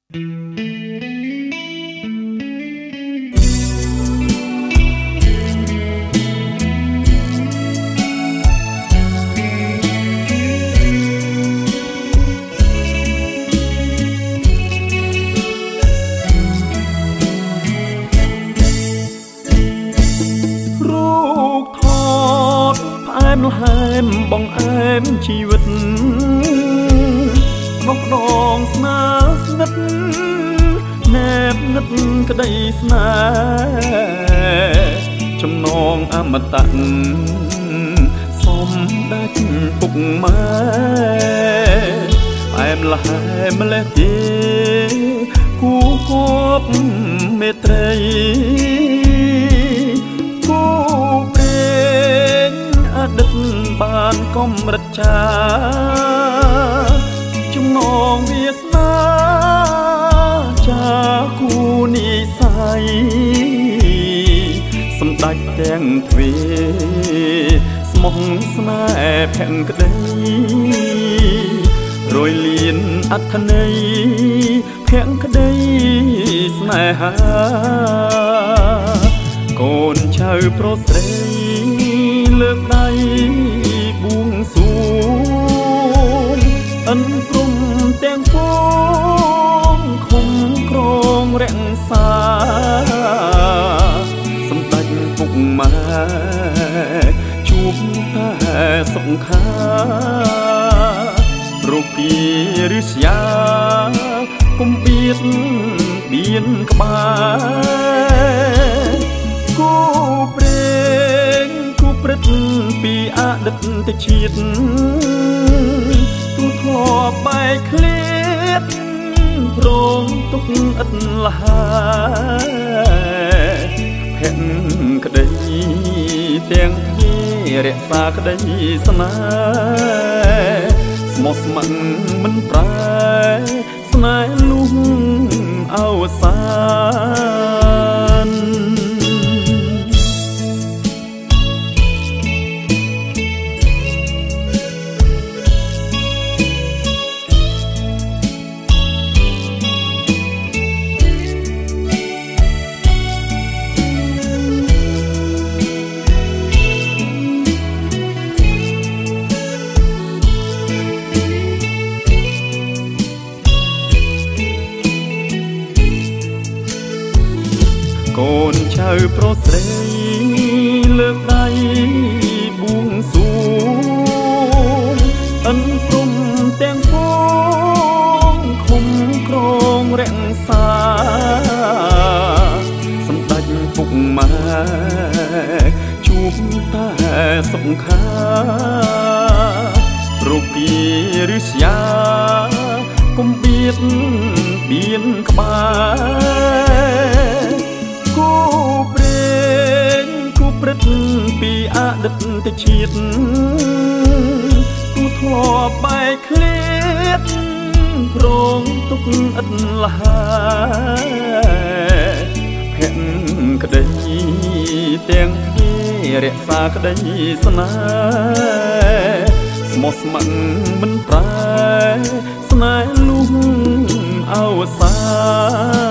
ហែមបងអែមជីវិតបងដងស្នេហ៍ស្និទ្ធណែបនិតក្តីស្នេហ៍ចំណងអមតៈសំដាច់ពុកម៉ែអែមលហែមម្លេះទេគូគប់មេត្រីដឹកបានកំរិតចាចំណងវាសនាចាគូនិស័យសម្ដេចទាំងទ្វេស្មោះស្នេហ៍ភក្តីរយលៀនអត្ថន័យភក្តីស្នេហាកូនចៅប្រុសស្រីលើកដៃបួងសួងអិនព្រំទាំងពងឃុំក្រងរក្សាសម្ដេចពុកម៉ែជួបតែសុខារុគីរិស្យាកុំបៀតបៀនក្បែរគូព្រេងព្រឹកពីអតីតជាតិទូធ្លាប់បែកឃ្លាតព្រមទុកឥតលហើយភក្តីទាំងគ្នារក្សាក្តីស្នេហ៍ស្មោះស្ម័គ្រមិនប្រែស្នេហ៍លុះអវសាកូនចៅប្រុសស្រីលើកដៃបួងសួងអិនព្រំទាំងពងឃុំក្រងរក្សាសម្ដេចពុកម៉ែជួបតែសុខារុគីរិស្យាកុំបៀតបៀនក្បែរគូព្រេងគូព្រឹកពីអតីតជាតិទូធ្លាប់បែកឃ្លាតព្រមទុកឥតលហើយភក្តីទាំងគ្នារក្សាក្តីស្នេហ៍ស្មោះស្ម័គ្រមិនប្រែស្នេហ៍លុះអវសា